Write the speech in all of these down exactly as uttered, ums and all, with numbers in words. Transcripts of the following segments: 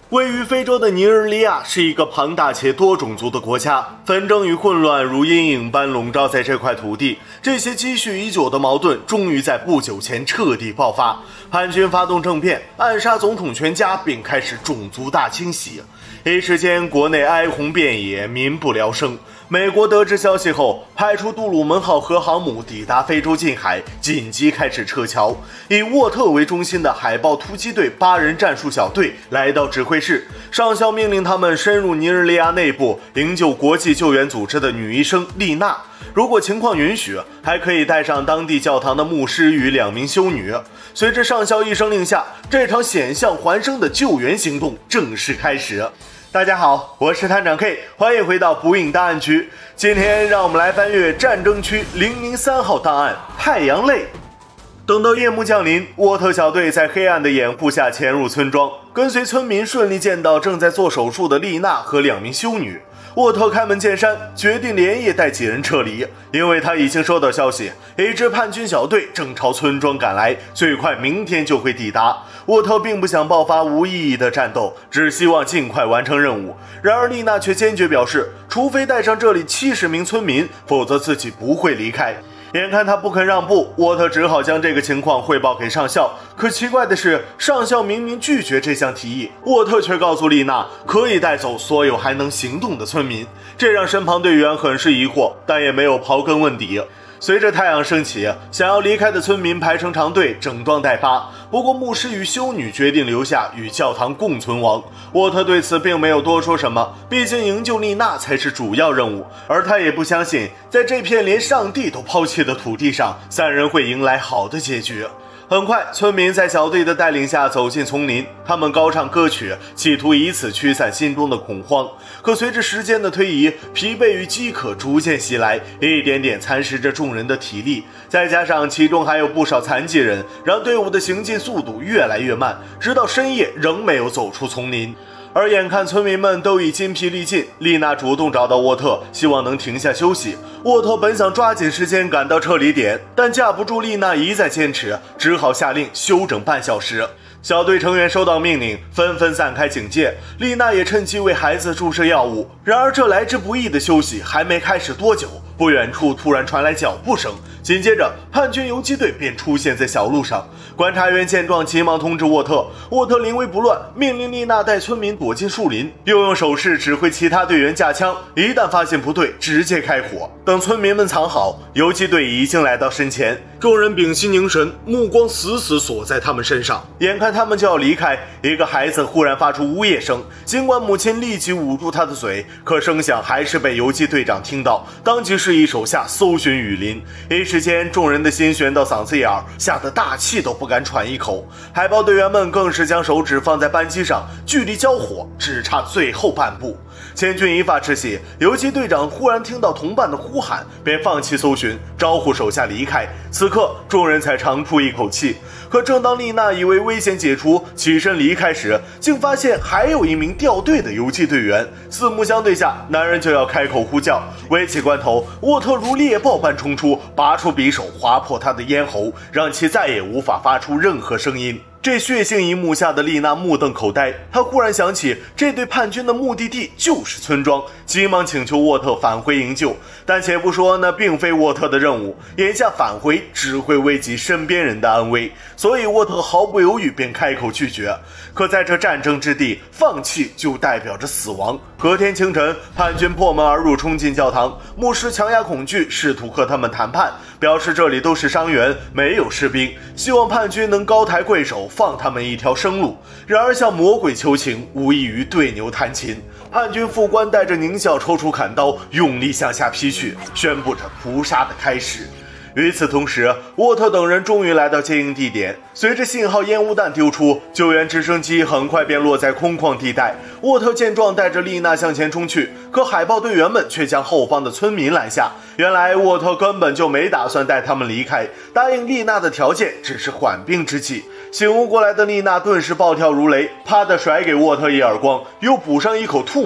位于非洲的尼日利亚是一个庞大且多种族的国家，纷争与混乱如阴影般笼罩在这块土地。这些积蓄已久的矛盾终于在不久前彻底爆发，叛军发动政变，暗杀总统全家，并开始种族大清洗。一时间，国内哀鸿遍野，民不聊生。美国得知消息后，派出杜鲁门号核航母抵达非洲近海，紧急开始撤侨。以沃特为中心的海豹突击队八人战术小队来到指挥室，上校命令他们深入尼日利亚内部，营救国际救援组织的女医生丽娜。如果情况允许，还可以带上当地教堂的牧师与两名修女。随着上校一声令下，这场险象环生的救援行动正式开始。大家好，我是探长 K， 欢迎回到捕影档案区。今天让我们来翻阅战争区零零三号档案太阳泪。等到夜幕降临，沃特小队在黑暗的掩护下潜入村庄，跟随村民顺利见到正在做手术的丽娜和两名修女。沃特开门见山，决定连夜带几人撤离，因为他已经收到消息，一支叛军小队正朝村庄赶来，最快明天就会抵达。沃特并不想爆发无意义的战斗，只希望尽快完成任务。然而丽娜却坚决表示，除非带上这里七十名村民，否则自己不会离开。眼看他不肯让步，沃特只好将这个情况汇报给上校。可奇怪的是，上校明明拒绝这项提议，沃特却告诉丽娜可以带走所有还能行动的村民，这让身旁队员很是疑惑，但也没有刨根问底。随着太阳升起，想要离开的村民排成长队，整装待发。不过牧师与修女决定留下与教堂共存亡。沃特对此并没有多说什么，毕竟营救丽娜才是主要任务，而他也不相信在这片连上帝都抛弃的土地上，三人会迎来好的结局。很快，村民在小队的带领下走进丛林，他们高唱歌曲，企图以此驱散心中的恐慌。可随着时间的推移，疲惫与饥渴逐渐袭来，一点点蚕食着众人的体力，再加上其中还有不少残疾人，让队伍的行进速度越来越慢，直到深夜仍没有走出丛林。而眼看村民们都已筋疲力尽，丽娜主动找到沃特，希望能停下休息。沃特本想抓紧时间赶到撤离点，但架不住丽娜一再坚持，只好下令休整半小时。小队成员收到命令，纷纷散开警戒。丽娜也趁机为孩子注射药物。然而这来之不易的休息还没开始多久，不远处突然传来脚步声，紧接着叛军游击队便出现在小路上。观察员见状急忙通知沃特，沃特临危不乱，命令丽娜带村民躲进树林，又用手势指挥其他队员架枪，一旦发现不对直接开火。等村民们藏好，游击队已经来到身前，众人屏息凝神，目光死死锁在他们身上。眼看他们就要离开，一个孩子忽然发出呜咽声，尽管母亲立即捂住他的嘴，可声响还是被游击队长听到，当即示意手下搜寻雨林。一时间众人的心悬到嗓子眼儿，吓得大气都不敢喘一口。海豹队员们更是将手指放在扳机上，距离交火只差最后半步。千钧一发之际，游击队长忽然听到同伴的呼喊，便放弃搜寻，招呼手下离开。此刻众人才长出一口气。可正当丽娜以为危险解除，起身离开时，竟发现还有一名掉队的游击队员。四目相对下，男人就要开口呼叫。危急关头，沃特如猎豹般冲出，拔出匕首划破他的咽喉，让其再也无法发出任何声音。这血腥一幕下的丽娜目瞪口呆，她忽然想起这对叛军的目的地就是村庄，急忙请求沃特返回营救。但且不说那并非沃特的任务，眼下返回只会危及身边人的安危，所以沃特毫不犹豫便开口拒绝。可在这战争之地，放弃就代表着死亡。隔天清晨，叛军破门而入，冲进教堂，牧师强压恐惧，试图和他们谈判，表示这里都是伤员，没有士兵，希望叛军能高抬贵手，放他们一条生路。然而向魔鬼求情，无异于对牛弹琴。叛军副官带着狞笑抽出砍刀，用力向下劈去，宣布着屠杀的开始。与此同时，沃特等人终于来到接应地点。随着信号烟雾弹丢出，救援直升机很快便落在空旷地带。沃特见状，带着丽娜向前冲去，可海豹队员们却将后方的村民拦下。原来沃特根本就没打算带他们离开，答应丽娜的条件只是缓兵之计。醒悟过来的丽娜顿时暴跳如雷，啪地甩给沃特一耳光，又补上一口唾沫。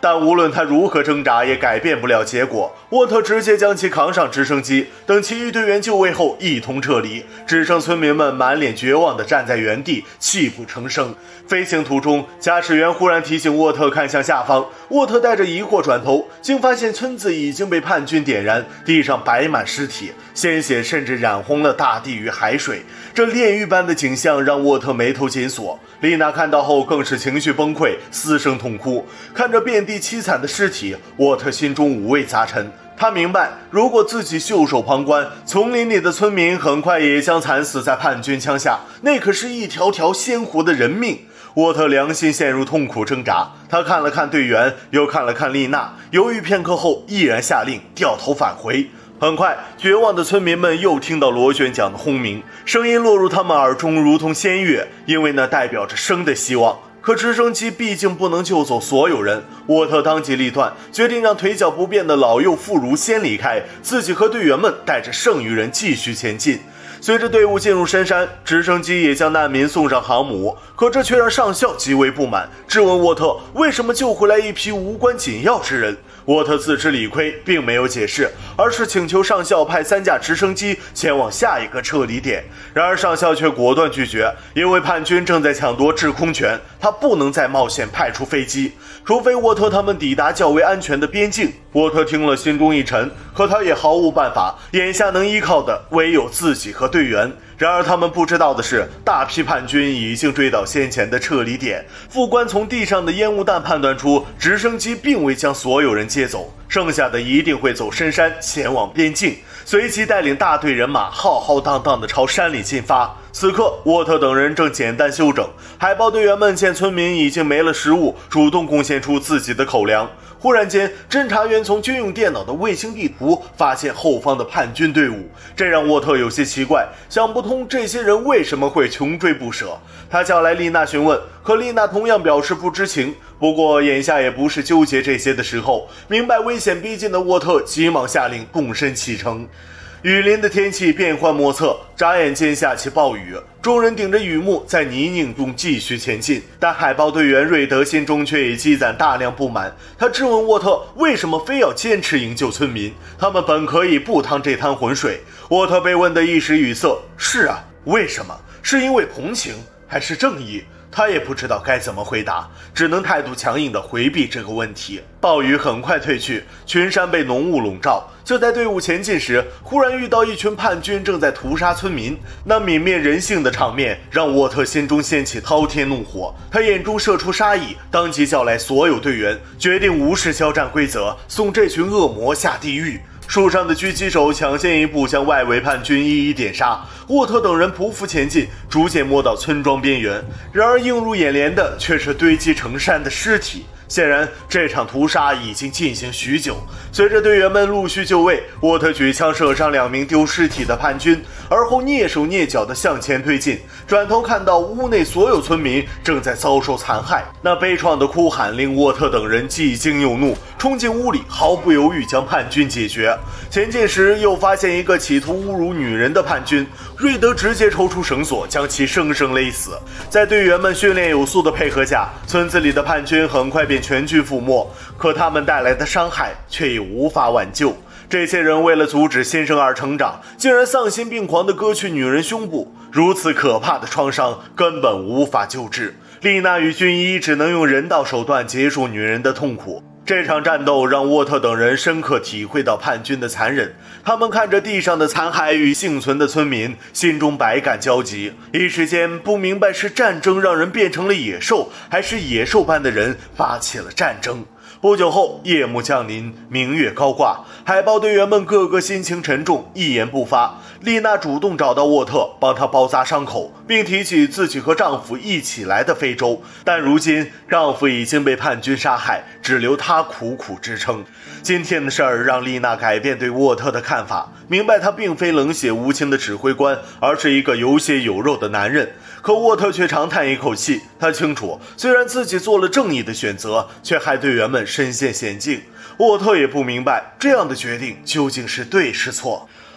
但无论他如何挣扎，也改变不了结果。沃特直接将其扛上直升机，等其余队员就位后一同撤离，只剩村民们满脸绝望地站在原地，泣不成声。飞行途中，驾驶员忽然提醒沃特看向下方，沃特带着疑惑转头，竟发现村子已经被叛军点燃，地上摆满尸体，鲜血甚至染红了大地与海水。这炼狱般的景象让沃特眉头紧锁。丽娜看到后更是情绪崩溃，嘶声痛哭。看着遍地凄惨的尸体，沃特心中五味杂陈。他明白，如果自己袖手旁观，丛林里的村民很快也将惨死在叛军枪下，那可是一条条鲜活的人命。沃特良心陷入痛苦挣扎，他看了看队员，又看了看丽娜，犹豫片刻后毅然下令掉头返回。很快，绝望的村民们又听到螺旋桨的轰鸣，声音落入他们耳中如同仙乐，因为那代表着生的希望。可直升机毕竟不能救走所有人，沃特当机立断，决定让腿脚不便的老幼妇孺先离开，自己和队员们带着剩余人继续前进。随着队伍进入深山，直升机也将难民送上航母，可这却让上校极为不满，质问沃特为什么救回来一批无关紧要之人。沃特自知理亏，并没有解释，而是请求上校派三架直升机前往下一个撤离点。然而上校却果断拒绝，因为叛军正在抢夺制空权，他不能再冒险派出飞机，除非沃特他们抵达较为安全的边境。沃特听了心中一沉，可他也毫无办法，眼下能依靠的唯有自己和队员。然而他们不知道的是，大批叛军已经追到先前的撤离点。副官从地上的烟雾弹判断出，直升机并未将所有人接走，剩下的一定会走深山前往边境，随即带领大队人马浩浩荡荡地朝山里进发。此刻沃特等人正简单休整，海豹队员们见村民已经没了食物，主动贡献出自己的口粮。忽然间，侦察员从军用电脑的卫星地图发现后方的叛军队伍，这让沃特有些奇怪，想不通这些人为什么会穷追不舍。他叫来丽娜询问，可丽娜同样表示不知情。不过眼下也不是纠结这些的时候，明白危险逼近的沃特急忙下令动身启程。雨林的天气变幻莫测，眨眼间下起暴雨，众人顶着雨幕在泥泞中继续前进。但海豹队员瑞德心中却已积攒大量不满，他质问沃特为什么非要坚持营救村民，他们本可以不趟这滩浑水。沃特被问得一时语塞，是啊，为什么？是因为同情还是正义？他也不知道该怎么回答，只能态度强硬地回避这个问题。暴雨很快退去，群山被浓雾笼罩。就在队伍前进时，忽然遇到一群叛军正在屠杀村民，那泯灭人性的场面让沃特心中掀起滔天怒火，他眼中射出杀意，当即叫来所有队员，决定无视交战规则，送这群恶魔下地狱。树上的狙击手抢先一步将外围叛军一一点杀，沃特等人匍匐前进，逐渐摸到村庄边缘。然而映入眼帘的却是堆积成山的尸体。显然这场屠杀已经进行许久。随着队员们陆续就位，沃特举枪射伤两名丢尸体的叛军，而后蹑手蹑脚地向前推进，转头看到屋内所有村民正在遭受残害，那悲怆的哭喊令沃特等人既惊又怒，冲进屋里毫不犹豫将叛军解决。前进时又发现一个企图侮辱女人的叛军，瑞德直接抽出绳索将其生生勒死。在队员们训练有素的配合下，村子里的叛军很快便全军覆没，可他们带来的伤害却已无法挽救。这些人为了阻止新生儿成长，竟然丧心病狂地割去女人胸部，如此可怕的创伤根本无法救治。丽娜与军医只能用人道手段结束女人的痛苦。这场战斗让沃特等人深刻体会到叛军的残忍，他们看着地上的残骸与幸存的村民，心中百感交集，一时间不明白是战争让人变成了野兽，还是野兽般的人发起了战争。不久后，夜幕降临，明月高挂，海豹队员们个个心情沉重，一言不发。丽娜主动找到沃特，帮他包扎伤口，并提起自己和丈夫一起来的非洲，但如今丈夫已经被叛军杀害，只留她苦苦支撑。今天的事儿让丽娜改变对沃特的看法，明白他并非冷血无情的指挥官，而是一个有血有肉的男人。可沃特却长叹一口气，他清楚，虽然自己做了正义的选择，却害队员们身陷险境。沃特也不明白这样的决定究竟是对是错。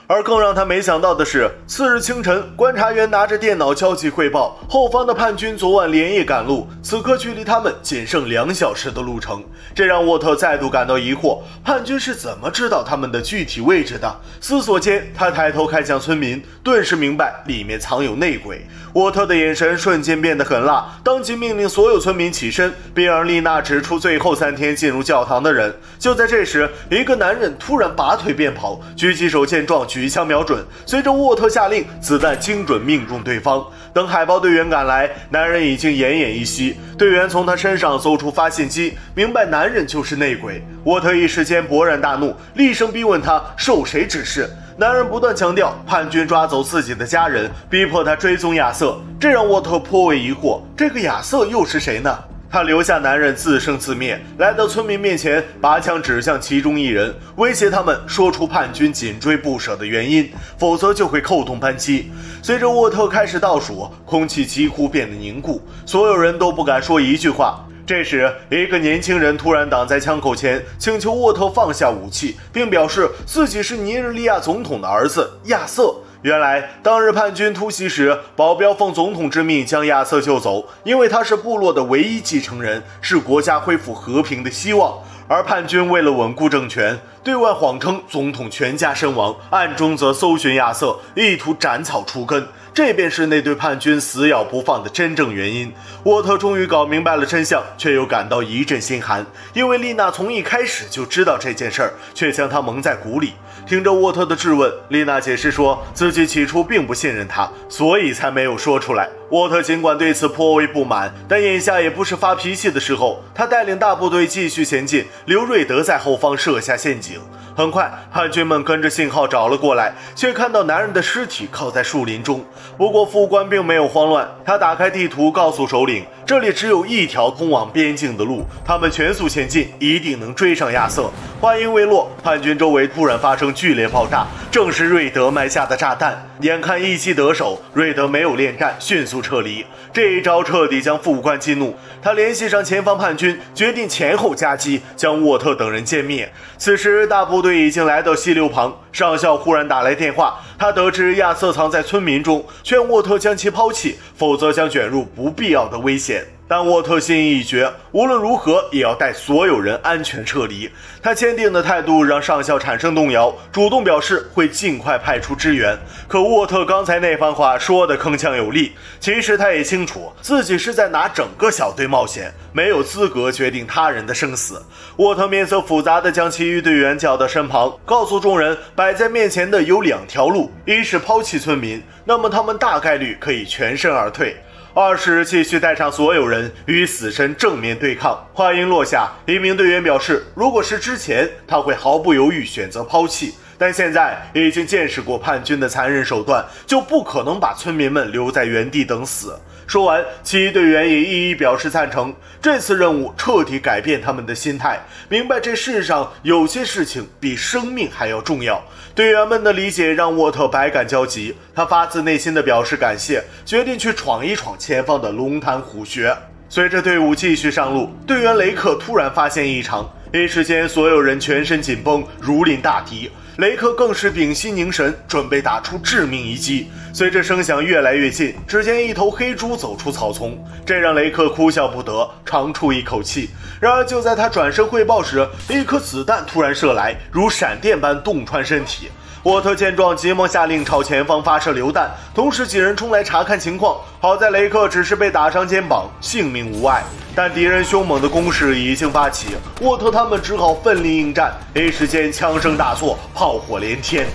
而更让他没想到的是，次日清晨，观察员拿着电脑交集汇报，后方的叛军昨晚连夜赶路，此刻距离他们仅剩两小时的路程。这让沃特再度感到疑惑，叛军是怎么知道他们的具体位置的？思索间，他抬头看向村民，顿时明白里面藏有内鬼。沃特的眼神瞬间变得狠辣，当即命令所有村民起身，并让丽娜指出最后三天进入教堂的人。就在这时，一个男人突然拔腿便跑，举起手见状，举枪瞄准。随着沃特下令，子弹精准命中对方。等海豹队员赶来，男人已经奄奄一息。队员从他身上搜出发信机，明白男人就是内鬼。沃特一时间勃然大怒，厉声逼问他受谁指示。男人不断强调叛军抓走自己的家人，逼迫他追踪亚瑟，这让沃特颇为疑惑，这个亚瑟又是谁呢？他留下男人自生自灭，来到村民面前，拔枪指向其中一人，威胁他们说出叛军紧追不舍的原因，否则就会扣动扳机。随着沃特开始倒数，空气几乎变得凝固，所有人都不敢说一句话。这时，一个年轻人突然挡在枪口前，请求沃特放下武器，并表示自己是尼日利亚总统的儿子亚瑟。原来，当日叛军突袭时，保镖奉总统之命将亚瑟救走，因为他是部落的唯一继承人，是国家恢复和平的希望。而叛军为了稳固政权，对外谎称总统全家身亡，暗中则搜寻亚瑟，意图斩草除根。这便是那对叛军死咬不放的真正原因。沃特终于搞明白了真相，却又感到一阵心寒，因为丽娜从一开始就知道这件事儿，却将他蒙在鼓里。听着沃特的质问，丽娜解释说自己起初并不信任他，所以才没有说出来。沃特尽管对此颇为不满，但眼下也不是发脾气的时候。他带领大部队继续前进，留瑞德在后方设下陷阱。很快，叛军们跟着信号找了过来，却看到男人的尸体靠在树林中。不过副官并没有慌乱，他打开地图告诉首领，这里只有一条通往边境的路，他们全速前进，一定能追上亚瑟。话音未落，叛军周围突然发生剧烈爆炸，正是瑞德埋下的炸弹。眼看一击得手，瑞德没有恋战，迅速撤离。这一招彻底将副官激怒，他联系上前方叛军，决定前后夹击，将沃特等人歼灭。此时大部队已经来到溪流旁，上校忽然打来电话，他得知亚瑟藏在村民中，劝沃特将其抛弃，否则将卷入不必要的危险。但沃特心意已决，无论如何也要带所有人安全撤离。他坚定的态度让上校产生动摇，主动表示会尽快派出支援。可沃特刚才那番话说的铿锵有力，其实他也清楚自己是在拿整个小队冒险，没有资格决定他人的生死。沃特面色复杂地将其余队员叫到身旁，告诉众人摆在面前的有两条路，一是抛弃村民，那么他们大概率可以全身而退；二是继续带上所有人与死神正面对抗。话音落下，一名队员表示，如果是之前，他会毫不犹豫选择抛弃，但现在已经见识过叛军的残忍手段，就不可能把村民们留在原地等死。说完，其余队员也一一表示赞成。这次任务彻底改变他们的心态，明白这世上有些事情比生命还要重要。队员们的理解让沃特百感交集，他发自内心的表示感谢，决定去闯一闯前方的龙潭虎穴。随着队伍继续上路，队员雷克突然发现异常，一时间所有人全身紧绷，如临大敌。雷克更是屏息凝神，准备打出致命一击。随着声响越来越近，只见一头黑猪走出草丛，这让雷克哭笑不得，长出一口气。然而就在他转身汇报时，一颗子弹突然射来，如闪电般洞穿身体。沃特见状，急忙下令朝前方发射榴弹，同时几人冲来查看情况。好在雷克只是被打伤肩膀，性命无碍。但敌人凶猛的攻势已经发起，沃特他们只好奋力应战。一时间枪声大作，炮火连天。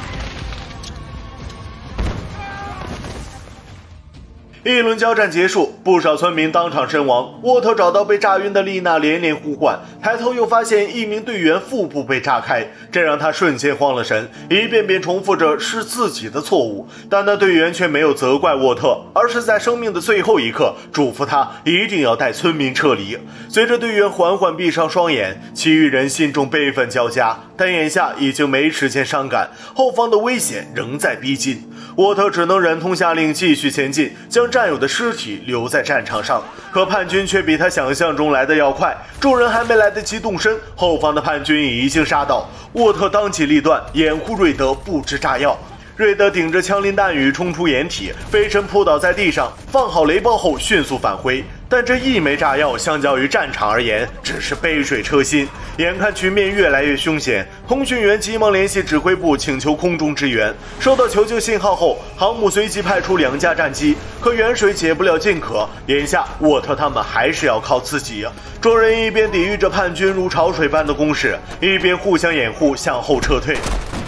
一轮交战结束， 不少村民当场身亡。沃特找到被炸晕的丽娜，连连呼唤，抬头又发现一名队员腹部被炸开，这让他瞬间慌了神，一遍遍重复着是自己的错误。但那队员却没有责怪沃特，而是在生命的最后一刻嘱咐他一定要带村民撤离。随着队员缓缓闭上双眼，其余人心中悲愤交加，但眼下已经没时间伤感，后方的危险仍在逼近。沃特只能忍痛下令继续前进，将战友的尸体留在战场上。可叛军却比他想象中来的要快，众人还没来得及动身，后方的叛军已经杀到。沃特当机立断，掩护瑞德布置炸药。瑞德顶着枪林弹雨冲出掩体，飞身扑倒在地上，放好雷包后迅速返回。但这一枚炸药相较于战场而言，只是杯水车薪。眼看局面越来越凶险，通讯员急忙联系指挥部请求空中支援。收到求救信号后，航母随即派出两架战机，可远水解不了近渴，眼下沃特他们还是要靠自己。众人一边抵御着叛军如潮水般的攻势，一边互相掩护向后撤退。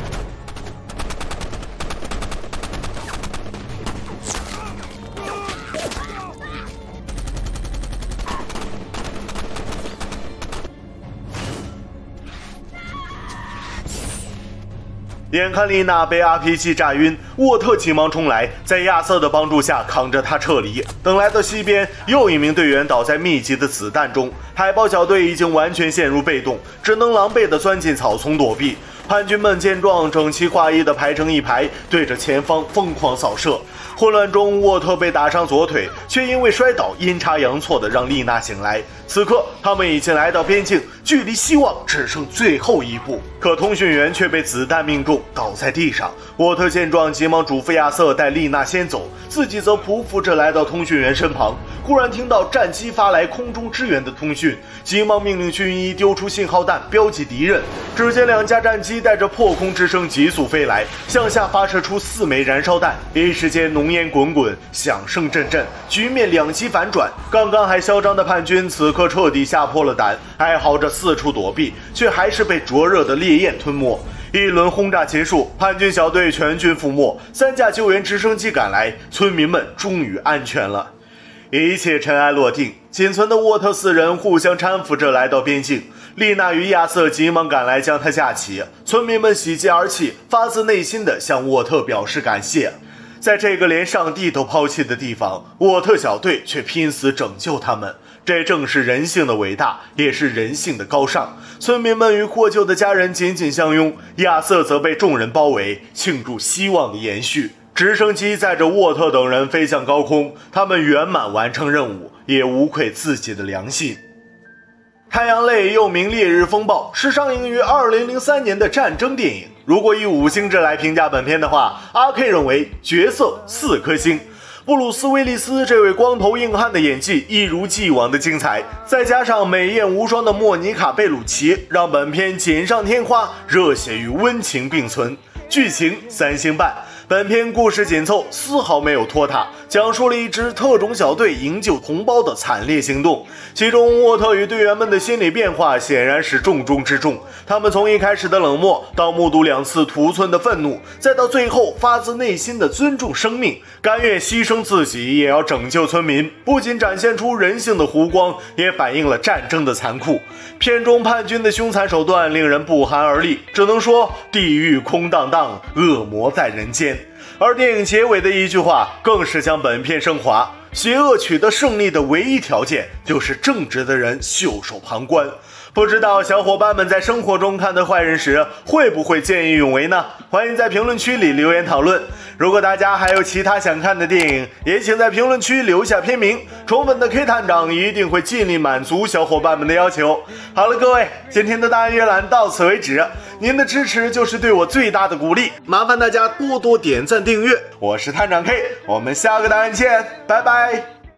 眼看丽娜被 R P G 炸晕，沃特急忙冲来，在亚瑟的帮助下扛着她撤离。等来到西边，又一名队员倒在密集的子弹中，海豹小队已经完全陷入被动，只能狼狈地钻进草丛躲避。叛军们见状，整齐划一地排成一排，对着前方疯狂扫射。混乱中，沃特被打伤左腿，却因为摔倒阴差阳错地让丽娜醒来。此刻，他们已经来到边境，距离希望只剩最后一步。可通讯员却被子弹命中，倒在地上。沃特见状，急忙嘱咐亚瑟带丽娜先走，自己则匍匐着来到通讯员身旁。忽然听到战机发来空中支援的通讯，急忙命令军医丢出信号弹标记敌人。只见两架战机带着破空之声急速飞来，向下发射出四枚燃烧弹，一时间浓烟滚滚，响声阵阵，局面两极反转。刚刚还嚣张的叛军此刻彻底吓破了胆，哀嚎着四处躲避，却还是被灼热的烈焰吞没。一轮轰炸结束，叛军小队全军覆没，三架救援直升机赶来，村民们终于安全了。一切尘埃落定，仅存的沃特四人互相搀扶着来到边境。丽娜与亚瑟急忙赶来将他架起，村民们喜极而泣，发自内心地向沃特表示感谢。在这个连上帝都抛弃的地方，沃特小队却拼死拯救他们。这正是人性的伟大，也是人性的高尚。村民们与获救的家人紧紧相拥，亚瑟则被众人包围，庆祝希望的延续。直升机载着沃特等人飞向高空，他们圆满完成任务，也无愧自己的良心。太阳泪又名烈日风暴，是上映于二零零三年的战争电影。如果以五星制来评价本片的话，阿 K 认为角色四颗星。布鲁斯·威利斯这位光头硬汉的演技一如既往的精彩，再加上美艳无双的莫妮卡·贝鲁奇，让本片锦上添花，热血与温情并存。剧情三星半。本片故事紧凑，丝毫没有拖沓，讲述了一支特种小队营救同胞的惨烈行动。其中，沃特与队员们的心理变化显然是重中之重。他们从一开始的冷漠，到目睹两次屠村的愤怒，再到最后发自内心的尊重生命，甘愿牺牲自己也要拯救村民。不仅展现出人性的弧光，也反映了战争的残酷。片中叛军的凶残手段令人不寒而栗，只能说地狱空荡荡，恶魔在人间。而电影结尾的一句话更是将本片升华：邪恶取得胜利的唯一条件就是正直的人袖手旁观。不知道小伙伴们在生活中看到坏人时会不会见义勇为呢？欢迎在评论区里留言讨论。如果大家还有其他想看的电影，也请在评论区留下片名，宠粉的 K 探长一定会尽力满足小伙伴们的要求。好了，各位，今天的大案阅览到此为止，您的支持就是对我最大的鼓励，麻烦大家多多点赞订阅。我是探长 K， 我们下个大案见，拜拜。